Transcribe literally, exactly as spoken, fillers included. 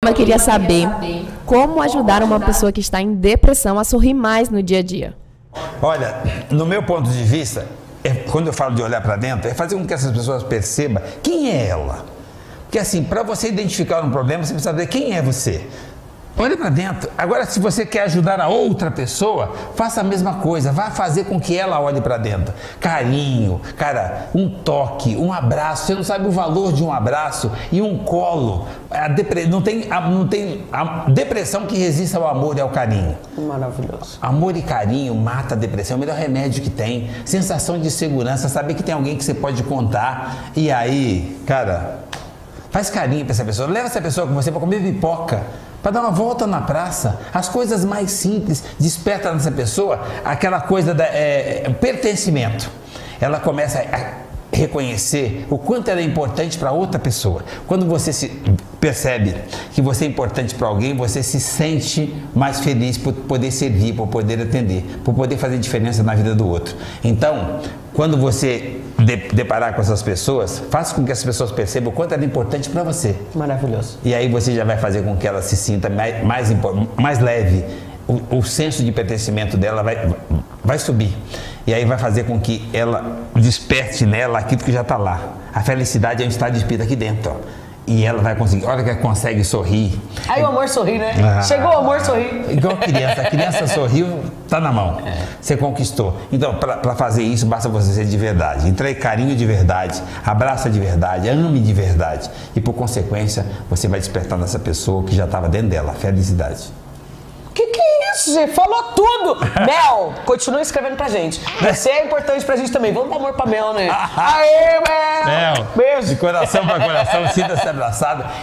Eu queria saber como ajudar uma pessoa que está em depressão a sorrir mais no dia a dia. Olha, no meu ponto de vista, é, quando eu falo de olhar para dentro, é fazer com que essas pessoas percebam quem é ela. Porque assim, para você identificar um problema, você precisa saber quem é você. Olha para dentro. Agora, se você quer ajudar a outra pessoa, faça a mesma coisa. Vá fazer com que ela olhe para dentro. Carinho, cara, um toque, um abraço. Você não sabe o valor de um abraço e um colo. A depre... não, tem, a, não tem a depressão que resista ao amor e ao carinho. Maravilhoso. Amor e carinho mata a depressão. É o melhor remédio que tem. Sensação de segurança, saber que tem alguém que você pode contar. E aí, cara, faz carinho para essa pessoa. Leva essa pessoa com você para comer pipoca, para dar uma volta na praça. As coisas mais simples despertam nessa pessoa aquela coisa da é, pertencimento. Ela começa a reconhecer o quanto ela é importante para outra pessoa. Quando você se percebe que você é importante para alguém, você se sente mais feliz por poder servir, por poder atender, por poder fazer diferença na vida do outro. Então, quando você de, deparar com essas pessoas, faça com que as pessoas percebam o quanto ela é importante para você. Maravilhoso. E aí você já vai fazer com que ela se sinta mais, mais, mais leve. O, o senso de pertencimento dela vai, vai subir. E aí vai fazer com que ela desperte nela aquilo que já está lá. A felicidade é um estado de espírito aqui dentro, ó. E ela vai conseguir, a hora que ela consegue sorrir. Aí o amor sorri, né? Ah, chegou o amor sorri. Igual criança, a criança sorriu, tá na mão. É. Você conquistou. Então, para fazer isso, basta você ser de verdade. Entregue carinho de verdade, abraça de verdade, ame de verdade. E por consequência, você vai despertar nessa pessoa que já estava dentro dela, a felicidade. Que que é isso, gente? Falou tudo! Mel, continua escrevendo pra gente. Você é importante pra gente também. Vamos dar amor pra Mel, né? Aê, Mel! Mel! Beijo! De coração pra coração, sinta-se abraçado.